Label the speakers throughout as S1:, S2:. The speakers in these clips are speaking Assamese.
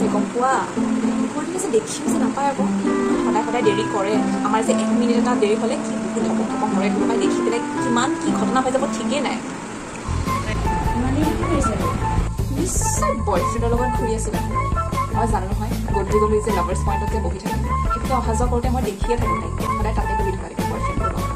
S1: হৈছে গম পোৱা মই ঠিক আছে দেখিও যে নাপায় আকৌ সদায় সদায় দেৰি কৰে আমাৰ যে 1 মিনিট এটা দেৰি হ'লে কি বহুত থপক থপক কৰে কোনোবাই দেখি পেলাই কিমান কি ঘটনা হৈ যাব ঠিকেই নাই মানে কি কৰিছে নিশ্চয় বয়ফ্ৰেণ্ডৰ লগত ঘূৰি আছিলে মই জানো নহয় গধূলি গধূলি যে লাভাৰ্ছ পইণ্টত বহি থাকে সেইফালে অহা যোৱা কৰোঁতে মই দেখিয়ে থাকোঁ তাইক সদায় তাতে বহি থকা দেখোঁ বয়ফ্ৰেণ্ডৰ লগত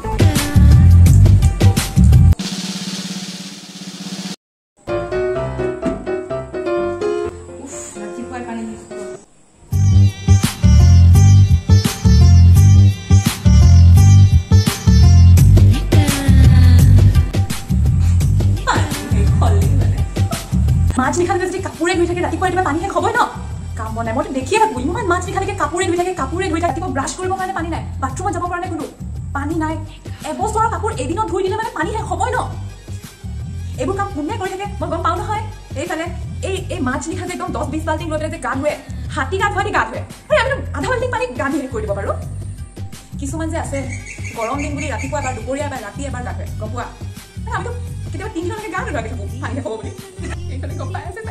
S1: মাছ নিখালে যদি কাপোৰে ধুই থাকে ৰাতিপুৱা ৰাতিপুৱা পানী শেষ হ'বই ন কাম বনাই মই দেখিয়ে থাকোঁ ইমান মাছ নিখালেকে কাপোৰে ধুই থাকে ৰাতিপুৱা ব্ৰাছ কৰিবৰ কাৰণে পানী নাই বাথৰুমত যাব পৰা নাই কোনো পানী নাই এবছৰৰ কাপোৰ এদিনত ধুই দিলে মানে পানী শেষ হ'বই ন এইবোৰ কাম কোনে কৰি থাকে মই গম পাওঁ নহয় এইফালে এই মাছ নিখালে একদম 10-20 বাল্টিং লৈ পেলাই যে গা ধুৱে হাতী গা ধুৱানি গা ধুৱে আমি আধা বাল্টিং পানী গা ধুই কৰি দিব পাৰোঁ কিছুমান যে আছে গৰম দিন বুলি ৰাতিপুৱা এবাৰ দুপৰীয়া এবাৰ ৰাতি এবাৰ গা ধুৱে গম পোৱা আমিতো কেতিয়াবা 3 দিনলৈকে গা ধুৱাকৈ থাকোঁ পানী শেষ হ'ব বুলি এইফালে গম পাই আছে